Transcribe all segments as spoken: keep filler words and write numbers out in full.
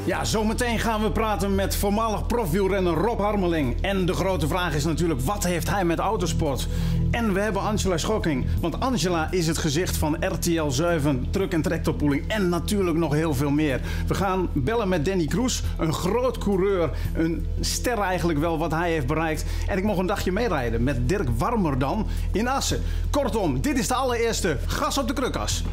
Ja, zometeen gaan we praten met voormalig profwielrenner Rob Harmeling. En de grote vraag is natuurlijk, wat heeft hij met autosport? En we hebben Angela Schokking. Want Angela is het gezicht van R T L zeven, Truck en Tractorpooling en natuurlijk nog heel veel meer. We gaan bellen met Danny Kroes, een groot coureur. Een ster eigenlijk wel wat hij heeft bereikt. En ik mocht een dagje meerijden met Dirk Warmerdam in Assen. Kortom, dit is de allereerste Gas op de Krukas.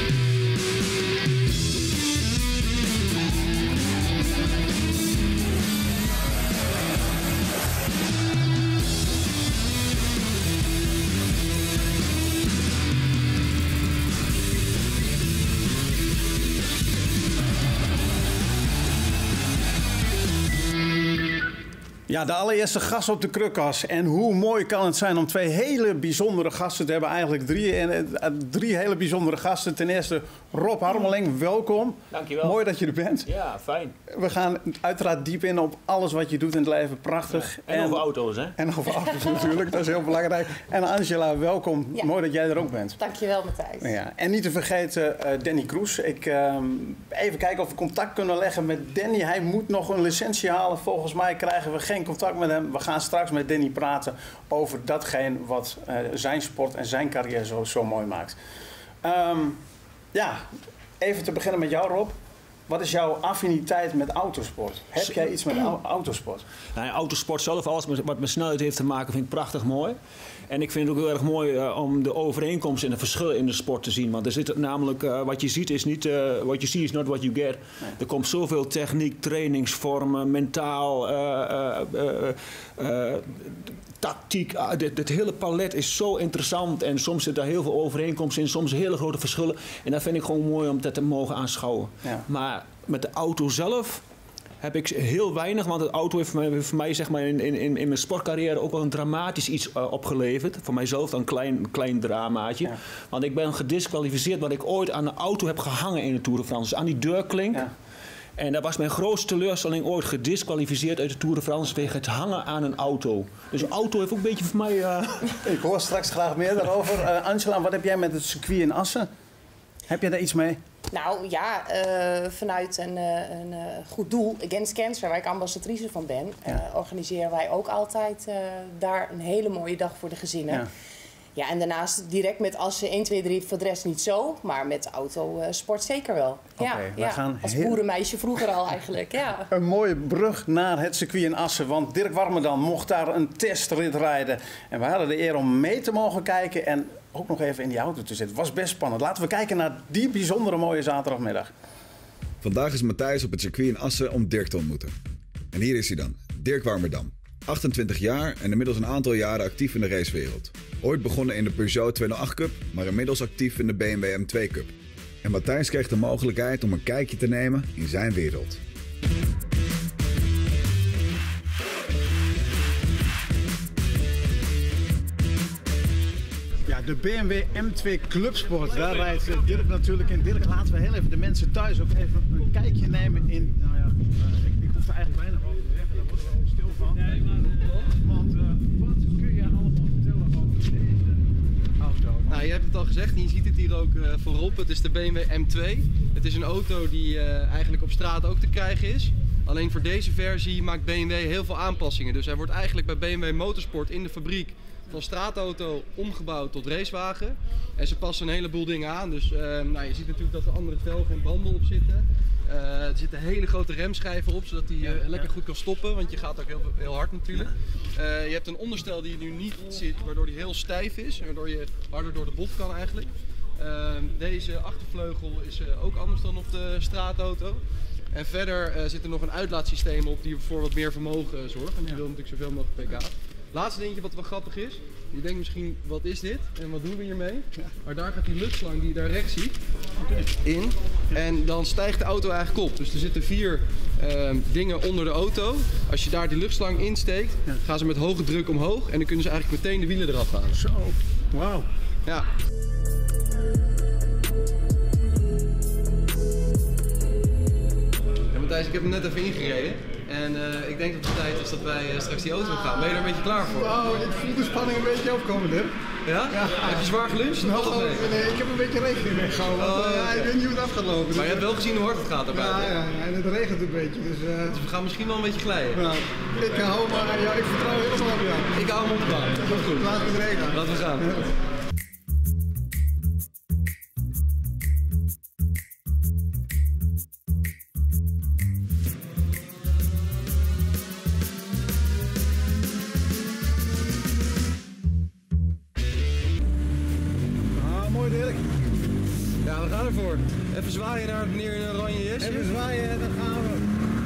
Ja, de allereerste Gas op de Krukas. En hoe mooi kan het zijn om twee hele bijzondere gasten te hebben. Eigenlijk drie, en, drie hele bijzondere gasten. Ten eerste Rob Harmeling, welkom. Dankjewel. Mooi dat je er bent. Ja, fijn. We gaan uiteraard diep in op alles wat je doet in het leven. Prachtig. Ja, en, en over auto's, hè? En over auto's natuurlijk, dat is heel belangrijk. En Angela, welkom. Ja. Mooi dat jij er ook bent. Dankjewel, Matthijs. Ja, en niet te vergeten uh, Danny Kroes. Ik, uh, even kijken of we contact kunnen leggen met Danny. Hij moet nog een licentie halen. Volgens mij krijgen we geen contact met hem. We gaan straks met Danny praten over datgene wat uh, zijn sport en zijn carrière zo, zo mooi maakt. Um, ja, even te beginnen met jou, Rob. Wat is jouw affiniteit met autosport? Heb jij iets met autosport? Nou ja, autosport zelf, alles wat met snelheid heeft te maken, vind ik prachtig mooi. En ik vind het ook heel erg mooi uh, om de overeenkomsten en de verschillen in de sport te zien. Want er zit namelijk, uh, wat je ziet is niet, uh, what you see is not what you get. Nee. Er komt zoveel techniek, trainingsvormen, mentaal, uh, uh, uh, uh, tactiek. Uh, dit, dit hele palet is zo interessant en soms zit daar heel veel overeenkomsten in, soms hele grote verschillen. En dat vind ik gewoon mooi om dat te mogen aanschouwen. Ja. Maar met de auto zelf heb ik heel weinig, want de auto heeft voor mij, voor mij zeg maar in, in, in mijn sportcarrière ook wel een dramatisch iets uh, opgeleverd. Voor mijzelf dan een klein, klein dramaatje. Ja. Want ik ben gedisqualificeerd wat ik ooit aan de auto heb gehangen in de Tour de France. Dus aan die deurklink. Ja. En dat was mijn grootste teleurstelling ooit, gedisqualificeerd uit de Tour de France vanwege het hangen aan een auto. Dus een auto heeft ook een beetje voor mij... Uh... Ik hoor straks graag meer daarover. Uh, Angela, wat heb jij met het circuit in Assen? Heb jij daar iets mee? Nou ja, uh, vanuit een, uh, een uh, goed doel, Against Cancer, waar ik ambassadrice van ben, uh, ja. organiseren wij ook altijd uh, daar een hele mooie dag voor de gezinnen. Ja. Ja, en daarnaast direct met Assen één, twee, drie, voor de rest niet zo, maar met autosport zeker wel. Okay, ja, we ja. gaan als heel... boerenmeisje vroeger al eigenlijk. Ja. Een mooie brug naar het circuit in Assen, want Dirk Warmerdam mocht daar een testrit rijden. En we hadden de eer om mee te mogen kijken en ook nog even in die auto te zitten. Het was best spannend. Laten we kijken naar die bijzondere mooie zaterdagmiddag. Vandaag is Matthijs op het circuit in Assen om Dirk te ontmoeten. En hier is hij dan, Dirk Warmerdam. achtentwintig jaar en inmiddels een aantal jaren actief in de racewereld. Ooit begonnen in de Peugeot tweehonderdacht Cup, maar inmiddels actief in de B M W M twee Cup. En Matthijs kreeg de mogelijkheid om een kijkje te nemen in zijn wereld. Ja, de B M W M twee Clubsport, daar rijdt Dirk natuurlijk in. Dirk, laten we heel even de mensen thuis ook even een kijkje nemen in... Nou ja, uh, ik, ik hoef er eigenlijk bijna over te zeggen, daar worden we ook stil van. Want uh, wat kun je allemaal vertellen over deze auto? Nou, je hebt het al gezegd en je ziet het hier ook uh, voorop. Het is de B M W M twee. Het is een auto die uh, eigenlijk op straat ook te krijgen is. Alleen voor deze versie maakt B M W heel veel aanpassingen. Dus hij wordt eigenlijk bij B M W Motorsport in de fabriek van straatauto omgebouwd tot racewagen. En ze passen een heleboel dingen aan. Dus uh, nou, je ziet natuurlijk dat er andere velgen en banden op zitten. Uh, er zitten hele grote remschijven op, zodat hij uh, lekker goed kan stoppen. Want je gaat ook heel, heel hard natuurlijk. Uh, je hebt een onderstel die nu niet zit, waardoor hij heel stijf is. En waardoor je harder door de bocht kan eigenlijk. Uh, deze achtervleugel is uh, ook anders dan op de straatauto. En verder uh, zit er nog een uitlaatsysteem op die voor wat meer vermogen zorgt. En die wil natuurlijk zoveel mogelijk pk. Laatste dingetje wat wel grappig is. Je denkt misschien, wat is dit en wat doen we hiermee? Maar daar gaat die luchtslang die je daar rechts ziet in. En dan stijgt de auto eigenlijk op. Dus er zitten vier uh, dingen onder de auto. Als je daar die luchtslang insteekt, gaan ze met hoge druk omhoog. En dan kunnen ze eigenlijk meteen de wielen eraf halen. Zo, wauw. Ja. Ja, Matthijs, ik heb hem net even ingereden. En uh, ik denk dat het tijd is dat wij uh, straks die auto gaan. Ben je er een beetje klaar voor? Oh, ik voel de spanning een beetje opkomen, Dirk. Ja? Ja? Heb je zwaar geluncht? Nou, nee, ik heb een beetje rekening mee gehouden. Oh, uh, okay. Ik weet niet hoe dat hard gaat lopen. Dus maar je hebt wel gezien hoe hard het gaat daarbij. Ja, ja, ja, en het regent een beetje. Dus, uh... dus we gaan misschien wel een beetje glijden. Ja, ik hou maar aan jou, ik vertrouw helemaal op jou. Ik hou hem op de baan. Dat is goed. Laten we erheen gaan. Laten we gaan. Ja. Ja, we gaan ervoor. Even zwaaien naar meneer in een oranje jasje. Even zwaaien en dan gaan we.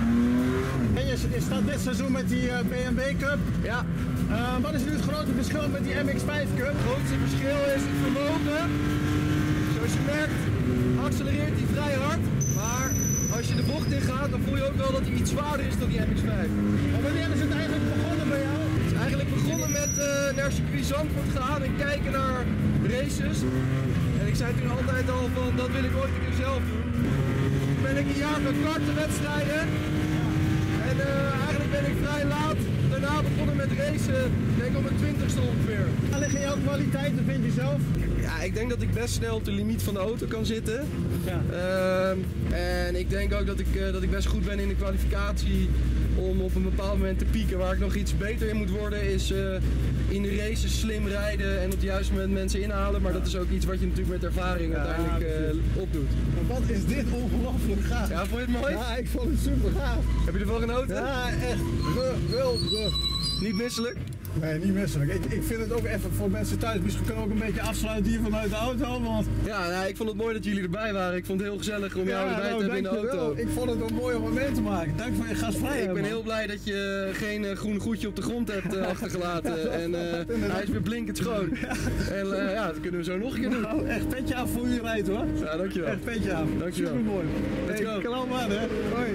En je, je staat dit seizoen met die uh, B M W Cup. Ja. Uh, wat is nu het grote verschil met die M X vijf Cup? Het grootste verschil is het vermogen. Zoals je merkt, accelereert hij vrij hard. Maar als je de bocht in gaat, dan voel je ook wel dat hij iets zwaarder is dan die M X vijf. Maar wanneer is het eigenlijk begonnen bij jou? Het is eigenlijk begonnen met uh, naar circuit Zandvoort gaan en kijken naar races. En ik zei toen altijd al van, dat wil ik ooit een keer zelf doen. Toen ben ik een jaar gaan karten wedstrijden. En uh, eigenlijk ben ik vrij laat daarna begonnen met racen, ik denk op mijn twintigste ongeveer. Waar liggen jouw kwaliteiten, vind je zelf? Ja, ik denk dat ik best snel op de limiet van de auto kan zitten. Ja. Uh, en ik denk ook dat ik, uh, dat ik best goed ben in de kwalificatie om op een bepaald moment te pieken. Waar ik nog iets beter in moet worden is uh, in de races slim rijden en op het juiste moment mensen inhalen. Maar dat is ook iets wat je natuurlijk met ervaring ja, uiteindelijk uh, opdoet. Maar wat is dit ongelooflijk gaaf. Ja, vond je het mooi? Ja, ik vond het super gaaf. Heb je ervan genoten? Ja, echt geweldig. Niet misselijk? Nee, niet misselijk. Ik, ik vind het ook even voor mensen thuis. Misschien kunnen we ook een beetje afsluiten hier vanuit de auto. Want... Ja, nou, ik vond het mooi dat jullie erbij waren. Ik vond het heel gezellig om jou ja, erbij nou, te hebben in de auto. Wel. Ik vond het een mooi om mee te maken. Dank voor je gastvrijheid. Ik ben man. heel blij dat je geen uh, groen goedje op de grond hebt uh, achtergelaten. En uh, hij is weer blinkend schoon. Ja. En uh, ja, dat kunnen we zo nog een keer doen. Nou, echt petje af voor je rijdt hoor. Ja, dankjewel. Echt petje af. Dankjewel. Supermooi. Let's go. Klaar man hè. Hoi.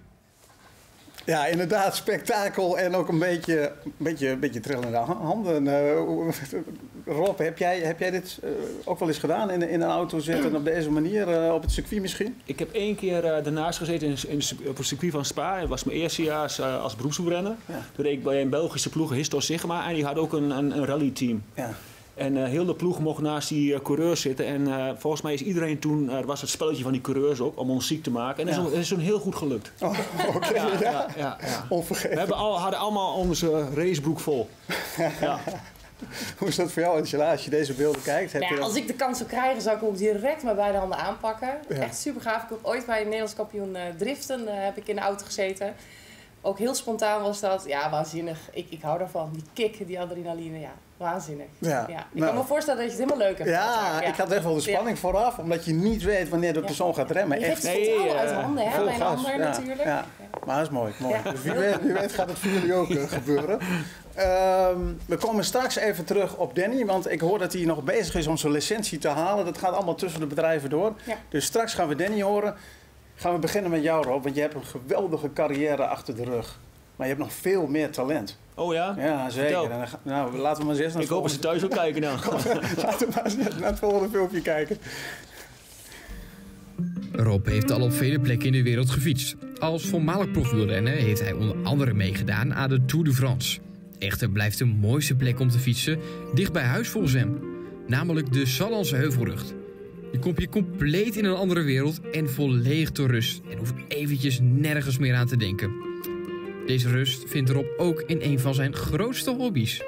Ja, inderdaad, spektakel en ook een beetje, een beetje, een beetje trillende handen. Uh, Rob, heb jij, heb jij dit uh, ook wel eens gedaan in, in een auto zitten op deze manier, uh, op het circuit misschien? Ik heb één keer uh, daarnaast gezeten in, in, op het circuit van Spa. Dat was mijn eerste jaar uh, als beroepswielrenner. Ja. Toen reed ik bij een Belgische ploeg, Histor Sigma, en die had ook een, een, een rallyteam. Ja. En uh, heel de ploeg mocht naast die uh, coureurs zitten. En uh, volgens mij is iedereen toen, uh, was het spelletje van die coureurs ook, om ons ziek te maken. En dat ja. is, is toen heel goed gelukt. Oh, oké. Okay, ja, ja. Ja, ja, ja. Onvergetelijk. We hebben al, hadden allemaal onze racebroek vol. Ja. Hoe is dat voor jou, Angela, als je deze beelden kijkt? Heb ja, je als ik de kans zou krijgen, zou ik hem direct met beide handen aanpakken. Ja. Echt super gaaf. Ik heb ooit bij een Nederlands kampioen uh, driften uh, heb ik in de auto gezeten. Ook heel spontaan was dat. Ja, waanzinnig. Ik, ik hou daarvan. Die kick, die adrenaline, ja. Waanzinnig. Ja, ja. Ik nou, kan me voorstellen dat je het helemaal leuk hebt. Ja, ja. Ik had echt wel de spanning ja. vooraf, omdat je niet weet wanneer de persoon ja. gaat remmen. Je geeft het vertrouwen uit handen, hè, bij een ander ja. natuurlijk. Ja. Ja. Maar dat is mooi. mooi. Ja. Dus wie, weet, wie weet gaat het voor jullie ook uh, gebeuren. Um, we komen straks even terug op Danny, want ik hoor dat hij nog bezig is om zijn licentie te halen. Dat gaat allemaal tussen de bedrijven door. Ja. Dus straks gaan we Danny horen. Gaan we beginnen met jou, Rob, want je hebt een geweldige carrière achter de rug. Maar je hebt nog veel meer talent. Oh ja? Ja, zeker. En dan, nou, laten we maar eens naar Ik hoop dat ze thuis ook kijken nou. Laten we maar eens naar het volgende filmpje kijken. Rob heeft al op vele plekken in de wereld gefietst. Als voormalig profwielrenner heeft hij onder andere meegedaan aan de Tour de France. Echter blijft de mooiste plek om te fietsen dicht bij huis volgens hem. Namelijk de Sallandse Heuvelrug. Je komt je compleet in een andere wereld en volledig tot rust. En hoeft eventjes nergens meer aan te denken. Deze rust vindt Rob ook in een van zijn grootste hobby's.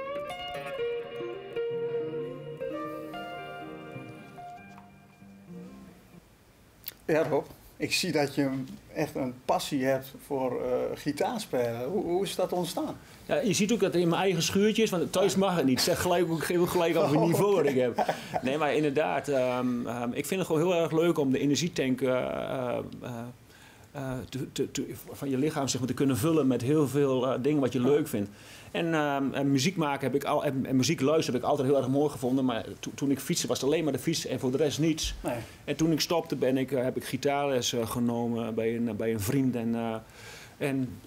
Ja, Rob. Ik zie dat je echt een passie hebt voor uh, gitaarspelen. Hoe, hoe is dat ontstaan? Ja, je ziet ook dat het in mijn eigen schuurtje is, want thuis mag het niet. Zeg gelijk, ik geef ook gelijk over het niveau wat ik heb. Nee, maar inderdaad, um, um, ik vind het gewoon heel erg leuk om de energietank uh, uh, uh, te, te, te, van je lichaam zeg maar, te kunnen vullen met heel veel uh, dingen wat je leuk vindt. En, uh, en muziek maken heb ik al, en, en muziek luisteren heb ik altijd heel erg mooi gevonden. Maar to, toen ik fietste was het alleen maar de fiets en voor de rest niets. Nee. En toen ik stopte ben ik, uh, heb ik gitaarles uh, genomen bij een, uh, bij een vriend. En, uh, en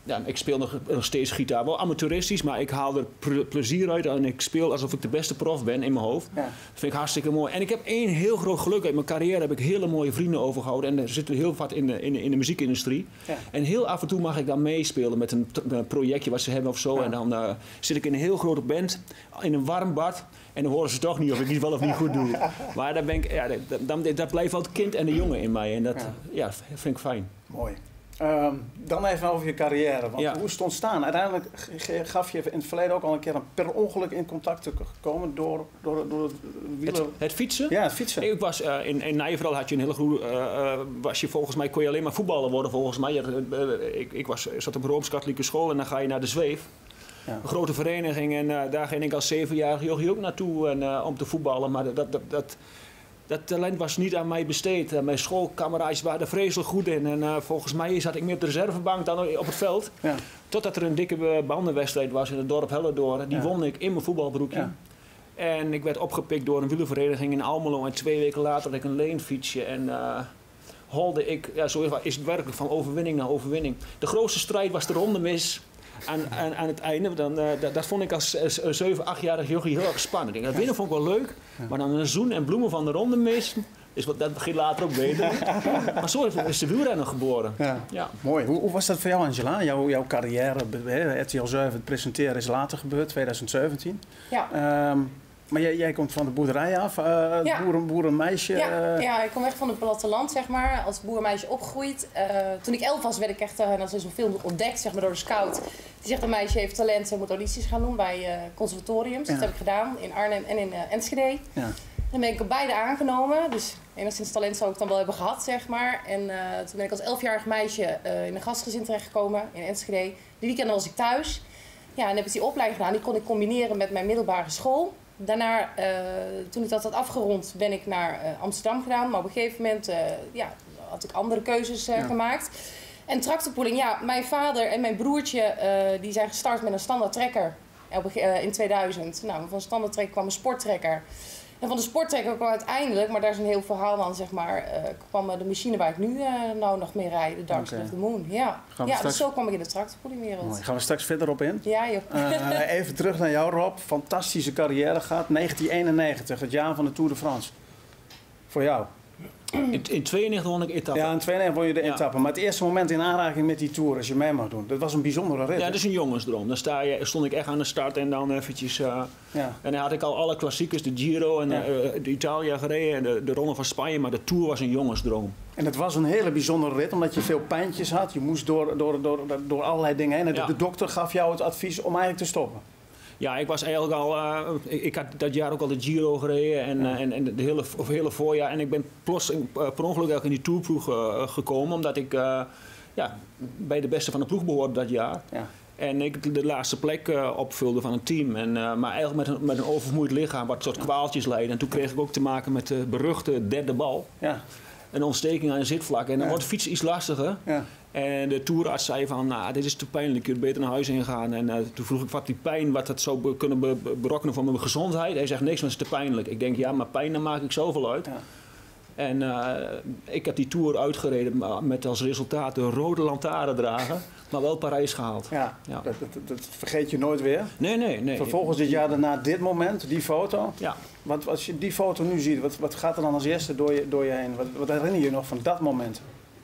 ja, ik speel nog, nog steeds gitaar. Wel amateuristisch, maar ik haal er plezier uit. En ik speel alsof ik de beste prof ben in mijn hoofd. Ja. Dat vind ik hartstikke mooi. En ik heb één heel groot geluk. Uit mijn carrière heb ik hele mooie vrienden overgehouden. En er zitten heel wat in de, in de, in de muziekindustrie. Ja. En heel af en toe mag ik dan meespelen met een, een projectje wat ze hebben of zo. Ja. En dan uh, zit ik in een heel grote band, in een warm bad. En dan horen ze toch niet of ik het wel of niet goed doe. Maar dan ben ik, ja, dat, dat, dat blijft wel het kind en de jongen in mij. En dat ja. Ja, vind ik fijn. Mooi. Um, dan even over je carrière. Want ja. Hoe is het ontstaan? Uiteindelijk gaf je in het verleden ook al een keer een per ongeluk in contact gekomen door, door, door het wielen. Het, het fietsen? Ja, het fietsen. Ik was, uh, in, in Nijverdal had je een hele goede... Uh, uh, was je volgens mij kon je alleen maar voetballer worden volgens mij. Je, uh, ik ik was, zat op een Rooms-Katholieke school en dan ga je naar de Zweef. Ja. Een grote vereniging en uh, daar ging ik als zevenjarige jochie ook naartoe en, uh, om te voetballen. Maar dat... dat, dat Dat talent was niet aan mij besteed. Uh, mijn schoolkameraadjes waren er vreselijk goed in. En uh, volgens mij zat ik meer op de reservebank dan op het veld. Ja. Totdat er een dikke bandenwedstrijd was in het dorp Hellendoorn. Die ja. won ik in mijn voetbalbroekje. Ja. En ik werd opgepikt door een wielervereniging in Almelo. En twee weken later had ik een leenfietsje. En uh, holde ik, ja, zo is het werkelijk van overwinning naar overwinning. De grootste strijd was de rondemis. Aan, aan, aan het einde, dan, uh, dat, dat vond ik als uh, zeven, achtjarig jochie heel erg spannend. Dat winnen vond ik wel leuk, maar dan een zoen en bloemen van de ronde mis, is wat, dat begint later ook beter. Maar zo is de wielrenner geboren. Ja. Ja. Mooi. Hoe, hoe was dat voor jou, Angela? Jouw, jouw carrière, R T L zeven, het presenteren is later gebeurd, twintig zeventien. Ja. Um, Maar jij, jij komt van de boerderij af, uh, ja. boeren, boerenmeisje? Ja, uh... ja, ik kom echt van het platteland, zeg maar, als boerenmeisje opgegroeid. Uh, toen ik elf was, werd ik echt, uh, dat is een film ontdekt, zeg maar, door de scout. Die zegt, een meisje heeft talent, ze moet audities gaan doen bij uh, conservatoriums. Ja. Dat heb ik gedaan, in Arnhem en in uh, Enschede. Ja. Dan ben ik op beide aangenomen, dus enigszins talent zou ik dan wel hebben gehad, zeg maar. En uh, toen ben ik als elfjarig meisje uh, in een gastgezin terechtgekomen in Enschede. Die weekend was ik thuis. Ja, en heb ik die opleiding gedaan, die kon ik combineren met mijn middelbare school. Daarna, uh, toen ik dat had afgerond, ben ik naar uh, Amsterdam gedaan. Maar op een gegeven moment uh, ja, had ik andere keuzes uh, ja. gemaakt. En tractorpooling, ja, mijn vader en mijn broertje uh, die zijn gestart met een standaard trekker uh, in tweeduizend. Nou, van een standaard trekker kwam een sporttrekker. En van de sporttrekker kwam uiteindelijk, maar daar is een heel verhaal aan, zeg maar, uh, kwam de machine waar ik nu uh, nou nog mee rijd, de Dark Side of the Moon. Ja, ja straks... dus zo kwam ik in de tractorpoolingwereld. Mooi. Gaan we straks verder op in? Ja, joh. Uh, even terug naar jou, Rob. Fantastische carrière gehad. negentien eenennegentig, het jaar van de Tour de France. Voor jou? In, in tweeënnegentig won ik etappe. Ja, in tweeënnegentig won je de ja. etappe. Maar het eerste moment in aanraking met die Tour, als je mee mag doen, dat was een bijzondere rit. Ja, dat is een jongensdroom. Dan sta je, stond ik echt aan de start en dan eventjes... Uh, ja. En dan had ik al alle klassiekers, de Giro en ja. uh, de Italia gereden en de, de Ronde van Spanje. Maar de Tour was een jongensdroom. En het was een hele bijzondere rit, omdat je veel pijntjes had. Je moest door, door, door, door allerlei dingen heen. En ja. de, de dokter gaf jou het advies om eigenlijk te stoppen. Ja, ik was eigenlijk al... Uh, ik, ik had dat jaar ook al de Giro gereden en, ja. uh, en, en de hele, of hele voorjaar. En ik ben plots uh, per ongeluk ook in die Tourploeg uh, gekomen. Omdat ik uh, ja, bij de beste van de ploeg behoorde dat jaar. Ja. En ik de laatste plek uh, opvulde van een team. En, uh, maar eigenlijk met een, met een oververmoeid lichaam wat tot kwaaltjes leidde. En toen kreeg ik ook te maken met de beruchte derde bal. Ja. Een ontsteking aan een zitvlak. En dan ja. wordt fietsen iets lastiger. Ja. En de toerarts zei van, nou, dit is te pijnlijk, je kunt beter naar huis ingaan. En uh, toen vroeg ik wat die pijn, wat dat zou be kunnen be berokkenen voor mijn gezondheid. Hij zegt, niks, maar het is te pijnlijk. Ik denk, ja, maar pijn, daar maak ik zoveel uit. Ja. En uh, ik heb die Tour uitgereden met als resultaat een rode lantaarndrager, maar wel Parijs gehaald. Ja, ja. Dat, dat, dat vergeet je nooit weer. Nee, nee, nee. Vervolgens dit jaar daarna dit moment, die foto. Ja. Wat, als je die foto nu ziet, wat, wat gaat er dan als eerste door je, door je heen? Wat, wat herinner je je nog van dat moment?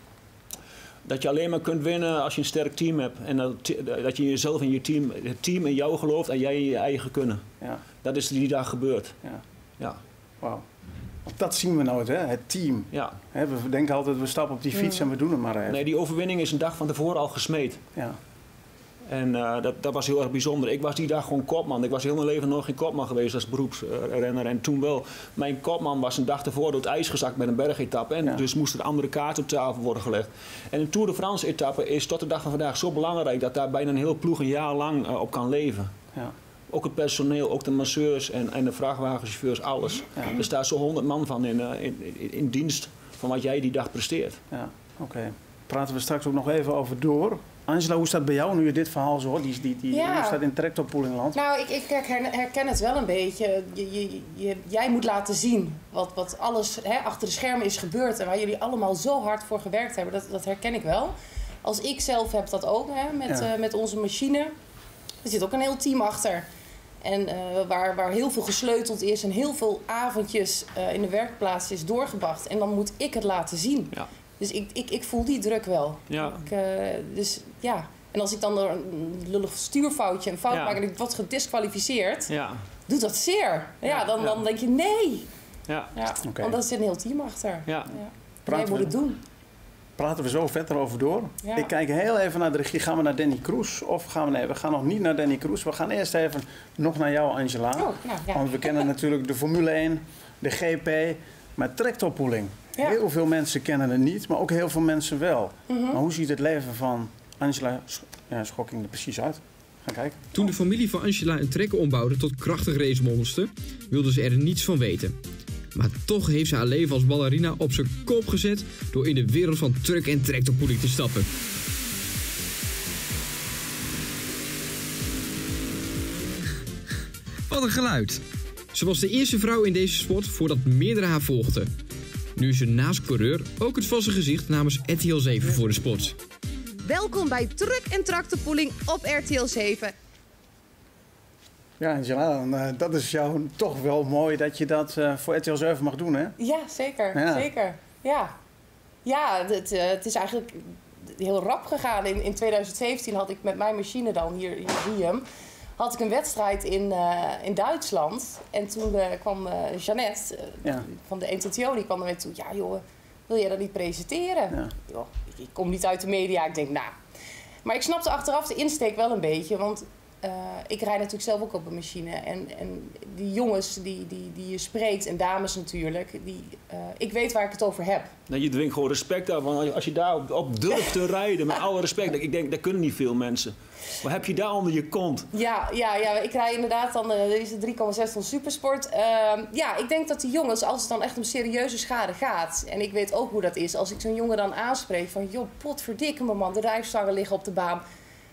Dat je alleen maar kunt winnen als je een sterk team hebt. En dat, dat je jezelf en je team, het team in jou gelooft en jij in je eigen kunnen. Ja. Dat is die dag gebeurd. Ja. Ja. Wauw. Dat zien we nooit, hè? Het team. Ja. He, we denken altijd, we stappen op die fiets mm. en we doen het maar even. Nee, die overwinning is een dag van tevoren al gesmeed. Ja. En uh, dat, dat was heel erg bijzonder. Ik was die dag gewoon kopman. Ik was heel mijn leven nog geen kopman geweest als beroepsrenner. En toen wel. Mijn kopman was een dag tevoren door het ijs gezakt met een bergetappe. En ja. dus moest er andere kaarten op tafel worden gelegd. En een Tour de France etappe is tot de dag van vandaag zo belangrijk dat daar bijna een heel ploeg een jaar lang uh, op kan leven. Ja. Ook het personeel, ook de masseurs en, en de vrachtwagenchauffeurs, alles. Ja. Er staat zo'n honderd man van in, uh, in, in, in dienst van wat jij die dag presteert. Ja, oké. Okay. Praten we straks ook nog even over door. Angela, hoe staat het bij jou nu je dit verhaal zo hoort? Die, die, die, ja. Hoe staat het in tractorpoolingland? Nou, ik, ik herken het wel een beetje. Je, je, je, jij moet laten zien wat, wat alles hè, achter de schermen is gebeurd en waar jullie allemaal zo hard voor gewerkt hebben. Dat, dat herken ik wel. als ik zelf heb dat ook, hè, met, Ja. uh, met onze machine. Er zit ook een heel team achter. En uh, waar, waar heel veel gesleuteld is en heel veel avondjes uh, in de werkplaats is doorgebracht. En dan moet ik het laten zien. Ja. Dus ik, ik, ik voel die druk wel. Ja. Ik, uh, dus ja. En als ik dan door een lullig stuurfoutje een fout Ja. maak en ik word gedisqualificeerd, Ja. doet dat zeer. Ja, Ja, dan, ja. dan denk je nee. Ja. Ja. Oké. Want daar zit een heel team achter. Ja. Ja. Praten Jij moet we- het doen. Praten we zo verder over door. Ja. Ik kijk heel even naar de regie. Gaan we naar Danny Kroes? Of gaan we... Nee, we gaan nog niet naar Danny Kroes. We gaan eerst even nog naar jou, Angela. Oh, nou, ja. Want we kennen natuurlijk de Formule één, de G P, maar tractorpooling. Ja. Heel veel mensen kennen het niet, maar ook heel veel mensen wel. Mhm. Maar hoe ziet het leven van Angela Sch- ja, Schokking er precies uit? Ga kijken. Toen de familie van Angela een trekker ombouwde tot krachtig racemonster, wilde ze er niets van weten. Maar toch heeft ze haar leven als ballerina op zijn kop gezet door in de wereld van truck- en tractorpooling te stappen. Wat een geluid! Ze was de eerste vrouw in deze sport voordat meerdere haar volgden. Nu is ze naast coureur ook het vaste gezicht namens R T L zeven voor de sport. Welkom bij Truck en Tractorpooling op R T L zeven. Ja, Angela, dan, uh, dat is jou toch wel mooi dat je dat uh, voor R T L zeven mag doen, hè? Ja, zeker. Ja. Zeker. Ja, ja het, uh, het is eigenlijk heel rap gegaan. In, in tweeduizend zeventien had ik met mijn machine dan, hier, hier zie je hem, had ik een wedstrijd in, uh, in Duitsland. En toen uh, kwam uh, Jeannette uh, Ja. van de N T T O, die kwam naar mij toe. Ja joh, wil jij dat niet presenteren? Ja. Joh, ik, ik kom niet uit de media. Ik denk, nou. Maar ik snapte achteraf de insteek wel een beetje. Want uh, ik rijd natuurlijk zelf ook op een machine. En, en die jongens die, die, die je spreekt, en dames natuurlijk, die, uh, ik weet waar ik het over heb. Nou, je dwingt gewoon respect af. Want als je daar op, op durft te rijden, met alle respect. Ik denk, dat kunnen niet veel mensen. Wat heb je daar onder je kont? Ja, ja, ja, ik rij inderdaad dan uh, deze drie komma zes ton supersport. Uh, ja, ik denk dat die jongens, als het dan echt om serieuze schade gaat, en ik weet ook hoe dat is, als ik zo'n jongen dan aanspreek van, joh, potverdikke me man, de rijfstangen liggen op de baan.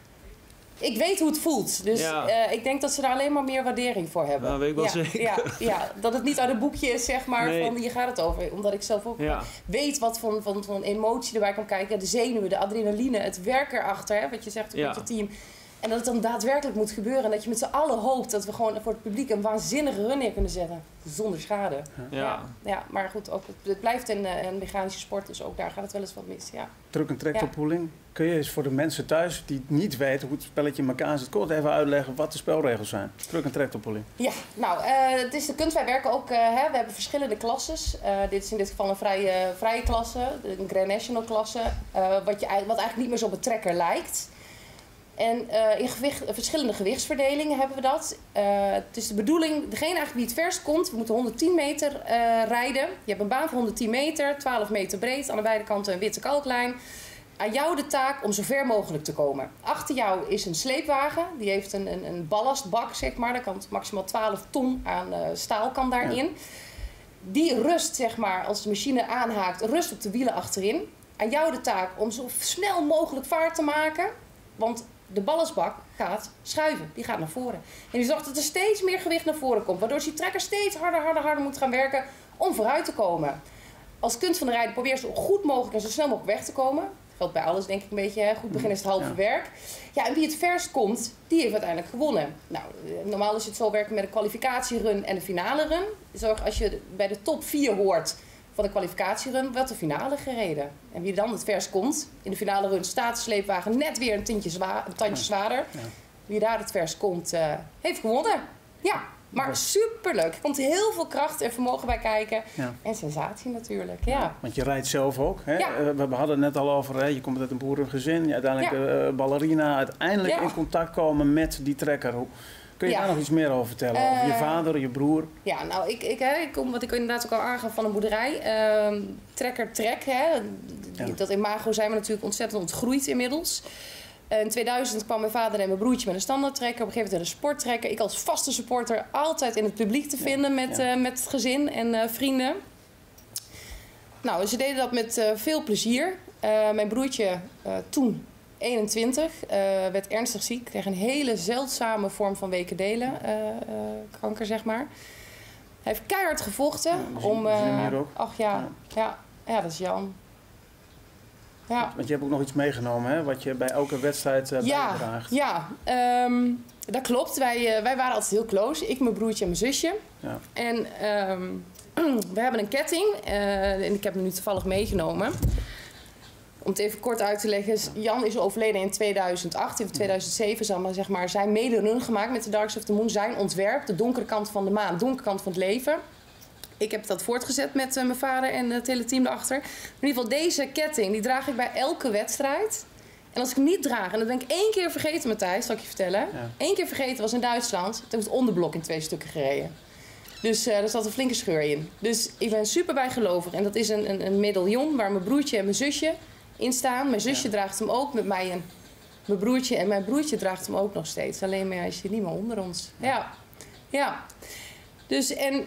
Ik weet hoe het voelt. Dus Ja. uh, ik denk dat ze daar alleen maar meer waardering voor hebben. Ja, weet ik wel ja, zeker. Ja, ja, dat het niet uit een boekje is, zeg maar, Nee. van hier gaat het over. Omdat ik zelf ook Ja. weet wat van, van, van emotie erbij kan kijken. De zenuwen, de adrenaline, het werk erachter, hè, wat je zegt Ja. met je team. En dat het dan daadwerkelijk moet gebeuren. En dat je met z'n allen hoopt dat we gewoon voor het publiek een waanzinnige run neer kunnen zetten. Zonder schade. Ja. Ja, ja, maar goed, ook, het blijft een, uh, een mechanische sport. Dus ook daar gaat het wel eens wat mis. Ja. Truck- en tractorpooling. Kun je eens voor de mensen thuis die niet weten hoe het spelletje in elkaar zit, kort even uitleggen wat de spelregels zijn? Truck- en tractorpooling. Ja, nou, uh, het is de kunst. Wij werken ook, uh, hè, we hebben verschillende klasses. Uh, dit is in dit geval een vrije, vrije klasse, een Grand National klasse. Uh, wat, je, wat eigenlijk niet meer zo op een trekker lijkt. En uh, in gewicht, verschillende gewichtsverdelingen hebben we dat. Uh, het is de bedoeling, degene eigenlijk die het verst komt, we moeten honderdtien meter uh, rijden. Je hebt een baan van honderdtien meter, twaalf meter breed, aan de beide kanten een witte kalklijn. Aan jou de taak om zo ver mogelijk te komen. Achter jou is een sleepwagen, die heeft een, een, een ballastbak, zeg maar. Daar kan maximaal twaalf ton aan uh, staal kan daarin. Ja. Die rust, zeg maar, als de machine aanhaakt, rust op de wielen achterin. Aan jou de taak om zo snel mogelijk vaart te maken, want de ballastbak gaat schuiven. Die gaat naar voren. En die zorgt dat er steeds meer gewicht naar voren komt. Waardoor die trekker steeds harder, harder, harder moet gaan werken om vooruit te komen. Als kunst van de rijden probeer zo goed mogelijk en zo snel mogelijk weg te komen. Dat geldt bij alles denk ik een beetje. Hè? Goed begin is het halve ja. werk. Ja, en wie het verst komt, die heeft uiteindelijk gewonnen. Nou, normaal is het zo werken met een kwalificatierun en een finale run. Zorg als je bij de top vier hoort van de kwalificatierun, wordt de finale gereden. En wie dan het vers komt, in de finale run staat de sleepwagen net weer een, tintje zwa- een tandje zwaarder. Ja. Wie daar het vers komt, uh, heeft gewonnen. Ja, maar superleuk. Er komt heel veel kracht en vermogen bij kijken. Ja. En sensatie natuurlijk, ja. ja. Want je rijdt zelf ook, hè? Ja. Uh, we hadden het net al over, hè? Je komt uit een boerengezin, je uiteindelijk ja. uh, ballerina, uiteindelijk ja. in contact komen met die trekker. Kun je ja. daar nog iets meer over vertellen? Uh, over je vader, je broer? Ja, nou, ik, ik, hè, ik kom, wat ik inderdaad ook al aangaf van een boerderij. Uh, trekker, trek, hè. Die, ja. Dat imago zijn we natuurlijk ontzettend ontgroeid inmiddels. Uh, in tweeduizend kwam mijn vader en mijn broertje met een standaardtrekker. Op een gegeven moment een sporttrekker. Ik als vaste supporter altijd in het publiek te vinden ja. met, ja. uh, met het gezin en uh, vrienden. Nou, ze deden dat met uh, veel plezier. Uh, mijn broertje uh, toen eenentwintig, uh, werd ernstig ziek. Kreeg een hele zeldzame vorm van weekendelen, uh, uh, kanker zeg maar. Hij heeft keihard gevochten ja, om... Uh, ach ja, ja. ja, ja, dat is Jan. Ja. Want je hebt ook nog iets meegenomen, hè? Wat je bij elke wedstrijd uh, ja, bijdraagt. Ja, um, dat klopt. Wij, uh, wij waren altijd heel close. Ik, mijn broertje en mijn zusje. Ja. En um, we hebben een ketting. Uh, en ik heb hem nu toevallig meegenomen. Om het even kort uit te leggen. Jan is overleden in tweeduizend acht. In tweeduizend zeven zal maar, zeg maar, zijn mede-run gemaakt met de Dark Side of the Moon. Zijn ontwerp, de donkere kant van de maan, de donkere kant van het leven. Ik heb dat voortgezet met uh, mijn vader en het hele team erachter. In ieder geval, deze ketting die draag ik bij elke wedstrijd. En als ik hem niet draag, en dat ben ik één keer vergeten, Matthijs, zal ik je vertellen. Ja. Eén keer vergeten was in Duitsland. Toen heb ik het onderblok in twee stukken gereden. Dus uh, daar zat een flinke scheur in. Dus ik ben super bijgelovig. En dat is een, een, een medaillon waar mijn broertje en mijn zusje in staan. Mijn zusje ja. draagt hem ook met mij en mijn broertje. En mijn broertje draagt hem ook nog steeds. Alleen maar hij zit niet meer onder ons. Ja, ja. Dus en...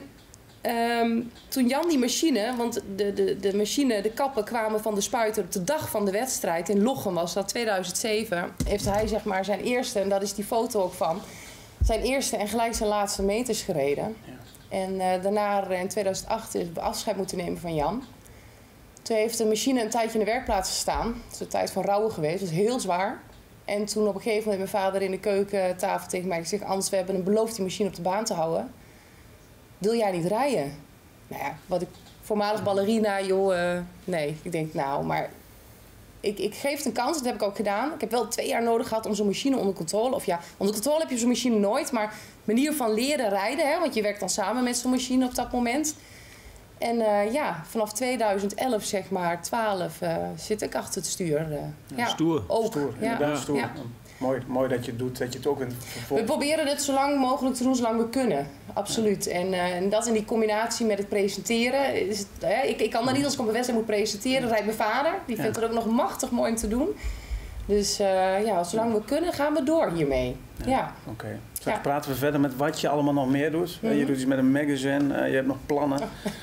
Um, toen Jan die machine, want de, de, de machine, de kappen kwamen van de spuiter op de dag van de wedstrijd. In Lochem was dat, tweeduizend zeven. Heeft hij zeg maar zijn eerste, en dat is die foto ook van, zijn eerste en gelijk zijn laatste meters gereden. Ja. En uh, daarna in tweeduizend acht is afscheid moeten nemen van Jan. Toen heeft de machine een tijdje in de werkplaats gestaan. Het is een tijd van rouwen geweest, dat was heel zwaar. En toen op een gegeven moment mijn vader in de keukentafel tegen mij gezegd: Ans, we hebben een beloofd die machine op de baan te houden. Wil jij niet rijden? Nou ja, wat ik voormalig ballerina, joh, uh, nee. Ik denk, nou, maar ik, ik geef het een kans. Dat heb ik ook gedaan. Ik heb wel twee jaar nodig gehad om zo'n machine onder controle. Of ja, onder controle heb je zo'n machine nooit. Maar manier van leren rijden, hè, want je werkt dan samen met zo'n machine op dat moment. En uh, ja, vanaf tweeduizend elf, zeg maar, twaalf, uh, zit ik achter het stuur. Uh, ja, ja, stoer. Ook. Stoer, ja. inderdaad stoer. Ja. Mooi, mooi dat je het doet, dat je het ook in vervolg... We proberen het zo lang mogelijk te doen, zolang we kunnen. Absoluut. Ja. En, uh, en dat in die combinatie met het presenteren. Is het, hè, ik, ik kan dat niet als ik op een wedstrijd moet presenteren. Rijdt mijn vader. Die vindt ja. het ook nog machtig mooi om te doen. Dus uh, ja, zolang we kunnen, gaan we door hiermee. Ja. ja. Oké. Okay. Straks ja. praten we verder met wat je allemaal nog meer doet. Mm-hmm. Je doet iets met een magazine, uh, je hebt nog plannen.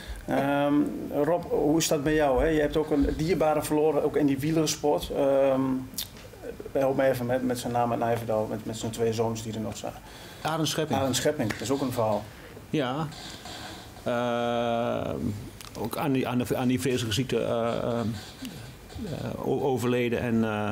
um, Rob, hoe is dat bij jou? Hè? Je hebt ook een dierbare verloren, ook in die wielersport. Um, Help me even met, met zijn naam en Nijverdal, met, met zijn twee zoons die er nog staan. Arend Schepping. Arend Schepping, dat is ook een verhaal. Ja. Uh, ook aan die, aan, de, aan die vreselijke ziekte uh, uh, overleden. En uh,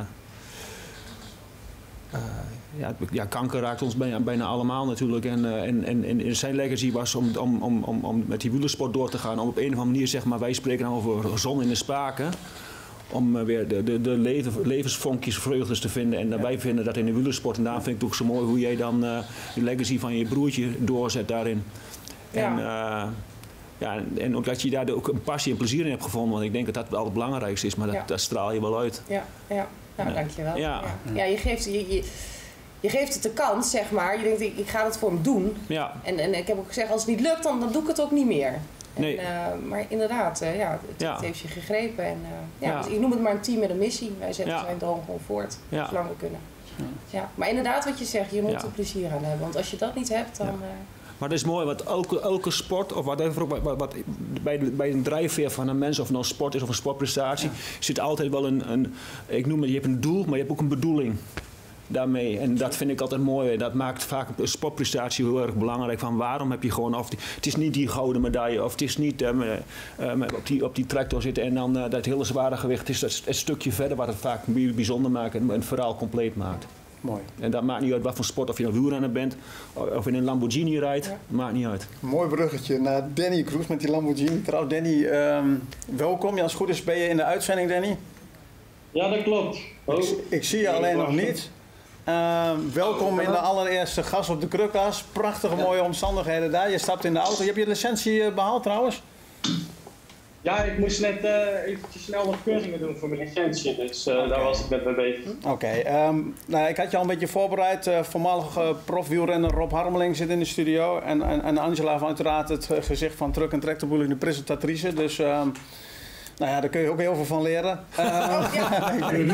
uh, ja, ja, kanker raakt ons bijna, bijna allemaal natuurlijk. En, uh, en, en, en zijn legacy was om, om, om, om, om met die wielersport door te gaan. Om op een of andere manier, zeg maar, wij spreken dan over zon in de spaken. Om uh, weer de, de, de leven, levensvonkjes, vreugdes te vinden. En uh, wij vinden dat in de wielersport. En daarom vind ik het ook zo mooi hoe jij dan uh, de legacy van je broertje doorzet daarin. Ja. En, uh, ja, en ook dat je daar ook een passie en plezier in hebt gevonden. Want ik denk dat dat het allerbelangrijkste is. Maar dat, ja. dat straal je wel uit. Ja, ja. Nou, ja. dankjewel. Ja. Ja. Ja, je geeft... Je, je, Je geeft het de kans, zeg maar. Je denkt, ik, ik ga het voor hem doen. Ja. En, en ik heb ook gezegd, als het niet lukt, dan, dan doe ik het ook niet meer. Nee. En, uh, maar inderdaad, uh, ja, het, ja. het heeft je gegrepen. En, uh, ja, ja. Dus ik noem het maar een team met een missie. Wij zetten ja. zijn droom gewoon voort, ja. zolang we kunnen. Ja. Ja. Maar inderdaad, wat je zegt, je moet ja. er plezier aan hebben. Want als je dat niet hebt, dan... Ja. Uh, Maar dat is mooi, want elke, elke sport, of whatever, wat, wat, bij, de, bij een drijfveer van een mens, of het nou sport is of een sportprestatie, ja. zit altijd wel een, een, ik noem het, je hebt een doel, maar je hebt ook een bedoeling daarmee. En dat vind ik altijd mooi. Dat maakt vaak een sportprestatie heel erg belangrijk. Van waarom heb je gewoon, of die, het is niet die gouden medaille, of het is niet um, um, op, die, op die tractor zitten en dan uh, dat hele zware gewicht. Het is dat, het stukje verder wat het vaak bijzonder maakt en het verhaal compleet maakt. Mooi. En dat maakt niet uit wat voor sport, of je een wielrenner bent of in een Lamborghini rijdt, ja. maakt niet uit. Mooi bruggetje naar Danny Kroes met die Lamborghini. Trouwens, Danny, um, welkom. Ja, als het goed is ben je in de uitzending, Danny? Ja, dat klopt. Oh. Ik, ik zie je alleen nog niet. Uh, welkom in de allereerste gas op de Krukas. Prachtige mooie omstandigheden daar. Je stapt in de auto. Je hebt je licentie behaald trouwens? Ja, ik moest net uh, eventjes snel nog keuringen doen voor mijn licentie. Dus uh, okay. daar was ik net mee bezig. Oké. Okay, um, nou, ik had je al een beetje voorbereid. Uh, voormalig uh, profwielrenner Rob Harmeling zit in de studio. En, en, en Angela van uiteraard het uh, gezicht van Truck en Tractorboel, de presentatrice. Dus... Um, Nou ja, daar kun je ook heel veel van leren. Uh, oh, ja.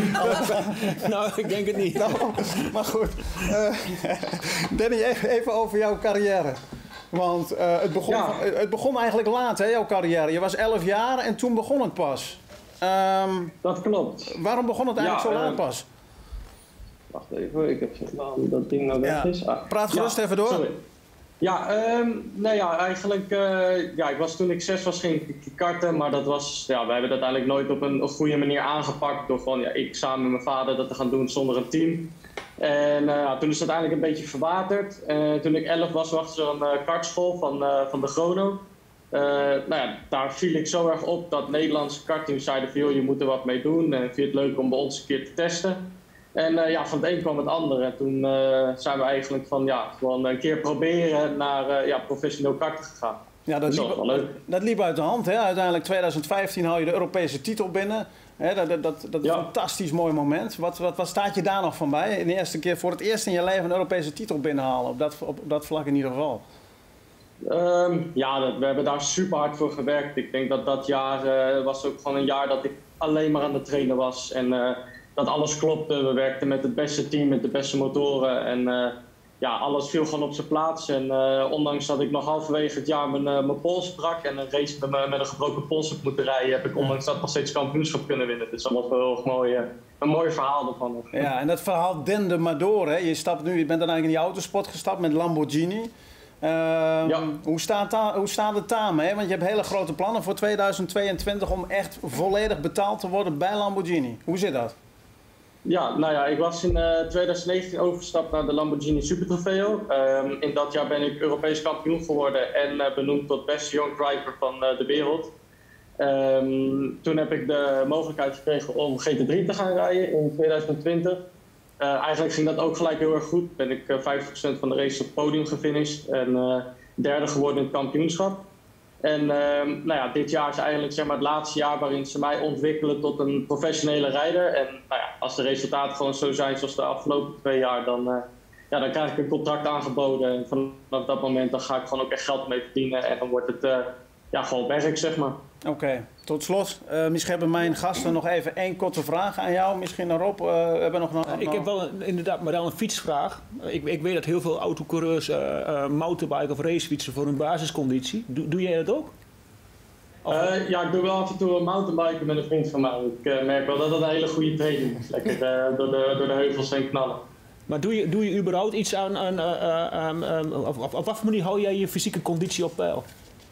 nou, ik denk het niet. Nou, maar goed. Uh, Danny, even, even over jouw carrière. Want uh, het, begon, ja. het begon eigenlijk laat, hè, jouw carrière. Je was elf jaar en toen begon het pas. Um, dat klopt. Waarom begon het eigenlijk ja, zo laat uh, pas? Wacht even, ik heb dat ding nou weg ja. is. Ah, Praat gerust ja, even door. Sorry. Ja, um, nou ja, eigenlijk, uh, ja, ik was toen ik zes was ging ik karten, maar dat was, ja, we hebben dat uiteindelijk nooit op een, een goede manier aangepakt door van, ja, ik samen met mijn vader dat te gaan doen zonder een team. En uh, toen is het uiteindelijk een beetje verwaterd. Uh, toen ik elf was, was er een uh, kartschool van, uh, van de Chrono. Uh, nou ja, daar viel ik zo erg op dat Nederlandse kartteams zeiden van, joh, je moet er wat mee doen en vind je het leuk om bij ons een keer te testen. En uh, ja, van het een kwam het andere. En toen uh, zijn we eigenlijk van ja, gewoon een keer proberen naar uh, ja, professioneel karten gegaan. Ja, dat, dat, liep, wel leuk. dat liep uit de hand. Hè? Uiteindelijk twintig vijftien hou je de Europese titel binnen. Hè, dat dat, dat, dat is ja. een fantastisch mooi moment. Wat, wat, wat staat je daar nog van bij? De eerste keer voor het eerst in je leven een Europese titel binnenhalen. Op dat, op, op dat vlak in ieder geval. Um, ja, dat, we hebben daar super hard voor gewerkt. Ik denk dat dat jaar uh, was ook gewoon een jaar dat ik alleen maar aan het trainen was. En uh, dat alles klopte. We werkten met het beste team, met de beste motoren. En uh, ja, alles viel gewoon op zijn plaats. En uh, ondanks dat ik nog halverwege het jaar mijn, uh, mijn pols brak en een race met, me, met een gebroken pols heb moeten rijden, heb ik ondanks dat nog steeds kampioenschap kunnen winnen. Dus dat was wel heel erg mooi, uh, een mooi verhaal ervan. Ja, en dat verhaal dende maar door. Hè? Je, stapt nu, je bent dan eigenlijk in die autosport gestapt met Lamborghini. Uh, ja. hoe, staat daar, hoe staat het daarmee? Want je hebt hele grote plannen voor tweeduizend tweeëntwintig om echt volledig betaald te worden bij Lamborghini. Hoe zit dat? Ja, nou ja, ik was in uh, twintig negentien overgestapt naar de Lamborghini Super Trofeo. Um, in dat jaar ben ik Europees kampioen geworden en uh, benoemd tot beste young driver van uh, de wereld. Um, toen heb ik de mogelijkheid gekregen om G T drie te gaan rijden in twintig twintig. Uh, eigenlijk ging dat ook gelijk heel erg goed. Ben ik uh, vijftig procent van de race op het podium gefinished en uh, derde geworden in het kampioenschap. En uh, nou ja, dit jaar is eigenlijk zeg maar, het laatste jaar waarin ze mij ontwikkelen tot een professionele rijder. En nou ja, als de resultaten gewoon zo zijn zoals de afgelopen twee jaar, dan, uh, ja, dan krijg ik een contract aangeboden. En vanaf dat moment dan ga ik gewoon ook echt geld mee verdienen. En dan wordt het uh, ja, gewoon werk, zeg maar. Oké, okay. Tot slot. Uh, misschien hebben mijn gasten nog even één korte vraag aan jou. Misschien naar Rob. Uh, we hebben nog, nog, ik heb wel een, inderdaad maar dan een fietsvraag. Ik, ik weet dat heel veel autocoureurs uh, uh, mountainbiken of racefietsen voor hun basisconditie. Doe, doe jij dat ook? Uh, ja, ik doe wel af en toe een mountainbiken met een vriend van mij. Ik uh, merk wel dat dat een hele goede training is. Lekker uh, door, de, door de heuvels heen knallen. Maar doe je, doe je überhaupt iets aan... aan uh, um, um, op, op, op wat manier hou jij je fysieke conditie op peil?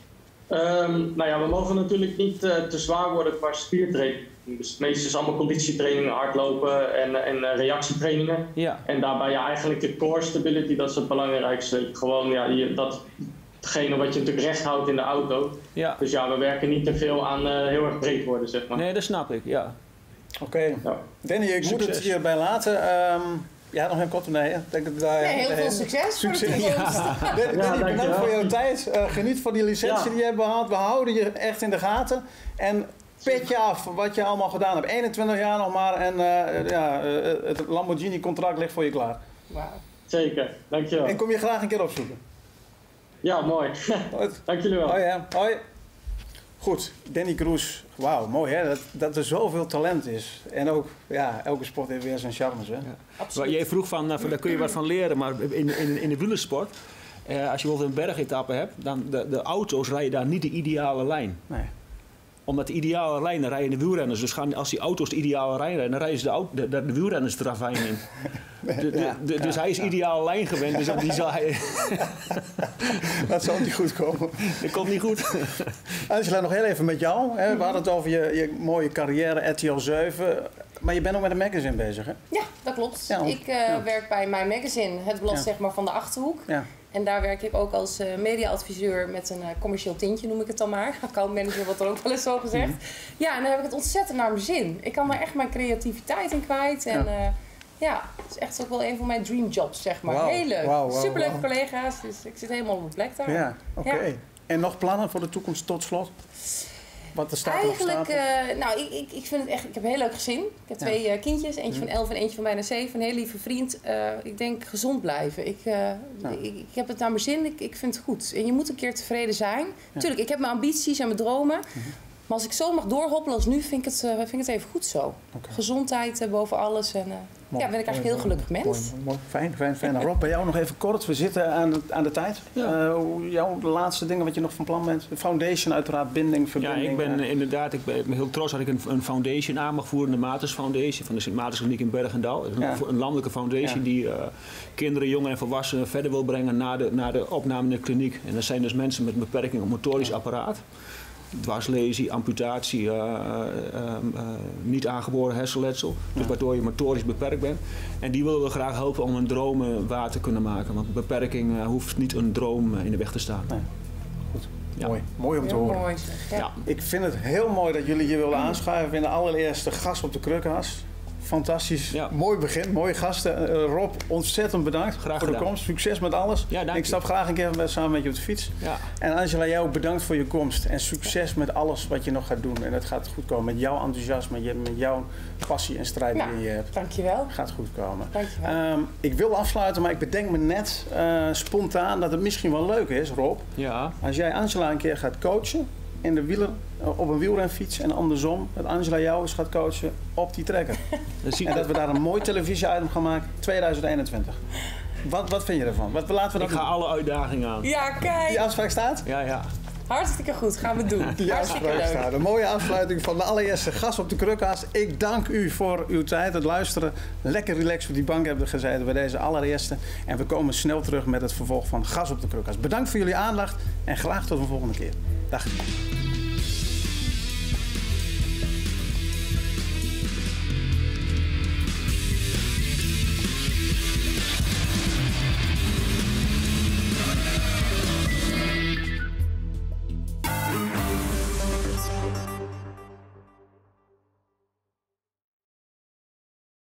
Um, nou ja, we mogen natuurlijk niet uh, te zwaar worden qua spiertraining. Dus het meeste is allemaal conditietrainingen, hardlopen en, en uh, reactietrainingen. Ja. En daarbij ja, eigenlijk de core stability, dat is het belangrijkste. Gewoon ja, je, dat, hetgene wat je natuurlijk recht houdt in de auto. Ja. Dus ja, we werken niet te veel aan uh, heel erg breed worden, zeg maar. Nee, dat snap ik, ja. Oké. Okay. Ja. Danny, ik Succes. moet het hierbij laten. Um, Ja, nog een korte nee. Denk dat daar, nee, heel veel succes, succes voor de toekomst. Ja. Danny, ja, bedankt ja. voor jouw tijd. Uh, geniet van die licentie ja. die je hebt behaald. We houden je echt in de gaten. En pet je af wat je allemaal gedaan hebt. eenentwintig jaar nog maar en uh, ja, uh, het Lamborghini-contract ligt voor je klaar. Wow. Zeker, dankjewel. En kom je graag een keer opzoeken. Ja, mooi. Dank jullie wel. Hoi, ja. Hoi. Goed, Danny Kroes. Wauw, mooi hè, dat, dat er zoveel talent is. En ook, ja, elke sport heeft weer zijn charmes hè. Ja. Absoluut. Jij vroeg van, daar kun je wat van leren, maar in, in, in de wielersport, eh, als je bijvoorbeeld een bergetappe hebt, dan de, de auto's rijden daar niet de ideale lijn. Nee. Omdat de ideale lijn, dan rijden de wielrenners. Dus gaan, als die auto's de ideale lijn rijden, dan rijden ze de, auto, de, de, de wielrenners de ravijn in. De, de, ja, de, dus ja, hij is ja. ideale lijn gewend, dus die zal hij... Dat zal niet goed komen. Dat komt niet goed. Angela, nog heel even met jou. Hè. We hadden het over je, je mooie carrière, R T L zeven. Maar je bent ook met een magazine bezig, hè? Ja, dat klopt. Ja, ik uh, ja. werk bij My Magazine, het blad ja. zeg maar, van de Achterhoek. Ja. En daar werk ik ook als uh, mediaadviseur met een uh, commercieel tintje, noem ik het dan maar. Accountmanager wordt er ook wel eens zo gezegd. Mm-hmm. Ja, en daar heb ik het ontzettend naar mijn zin. Ik kan er echt mijn creativiteit in kwijt. En ja, uh, ja het is echt ook wel een van mijn dreamjobs, zeg maar. Wow. Heel leuk. Wow, wow, Superleuke wow. collega's, dus ik zit helemaal op mijn plek daar. Ja, oké. Okay. Ja. En nog plannen voor de toekomst tot slot? Wat er staat Eigenlijk, uh, nou, ik, ik, ik vind het echt, ik heb een heel leuk gezin. Ik heb twee ja. uh, kindjes, eentje mm. van elf en eentje van bijna zeven. Een heel lieve vriend. Uh, ik denk gezond blijven. Ik, uh, ja. ik, ik heb het naar mijn zin, ik, ik vind het goed. En je moet een keer tevreden zijn. Ja. Tuurlijk, ik heb mijn ambities en mijn dromen. Mm-hmm. Maar als ik zo mag doorhoppelen als nu, vind ik het, uh, vind ik het even goed zo. Okay. Gezondheid uh, boven alles. En, uh, Ja, ben ik eigenlijk heel gelukkig mens. Mooi, mooi. Fijn, fijn, fijn. Rob, bij jou nog even kort. We zitten aan de, aan de tijd. Ja. Uh, jouw laatste dingen wat je nog van plan bent? Foundation uiteraard, binding, verbinding. Ja, ik ben uh, inderdaad, ik ben, ik ben heel trots dat ik een, een foundation aan mag voeren, de Maartens Foundation van de Sint Maartens Kliniek in Bergendal. Een, ja. een landelijke foundation ja. die uh, kinderen, jongen en volwassenen verder wil brengen na de, na de opname in de kliniek. En dat zijn dus mensen met een beperking op motorisch apparaat. Dwarslesie, amputatie, uh, uh, uh, niet aangeboren hersenletsel. Dus waardoor je motorisch beperkt bent. En die willen we graag helpen om hun dromen waar te kunnen maken. Want beperking uh, hoeft niet een droom in de weg te staan. Nee. Goed. Ja. Mooi. Mooi om te Heel horen. mooi, zeg. Ja. Ja. Ik vind het heel mooi dat jullie hier willen aanschuiven in de allereerste gast op de Krukas. Fantastisch. Ja. Mooi begin, mooie gasten. Uh, Rob, ontzettend bedankt Graag voor de gedaan. komst. Succes met alles. Ja, dank ik je. stap graag een keer samen met je op de fiets. Ja. En Angela, jou ook bedankt voor je komst. En succes met alles wat je nog gaat doen. En het gaat goed komen met jouw enthousiasme, met jouw passie en strijd Nou, die je hebt. Dankjewel. Gaat goed komen. Dankjewel. Um, ik wil afsluiten, maar ik bedenk me net uh, spontaan dat het misschien wel leuk is, Rob. Ja. Als jij Angela een keer gaat coachen in de wieler, op een wielrenfiets en andersom, dat Angela jou eens gaat coachen op die trekker. Dat zie En dat we daar een mooi televisie-item gaan maken, tweeduizend eenentwintig. Wat, wat vind je ervan? Wat, laten we dat ik ga doen? alle uitdagingen aan. Ja, kijk. Die afspraak staat? Ja, ja. Hartstikke goed. Gaan we doen. Die Hartstikke afspraak leuk. staat. Een mooie afsluiting van de allereerste gast op de Krukas. Ik dank u voor uw tijd, het luisteren. Lekker relaxed op die bank hebben gezeten bij deze allereerste. En we komen snel terug met het vervolg van Gas op de Krukas. Bedankt voor jullie aandacht en graag tot een volgende keer. Dag.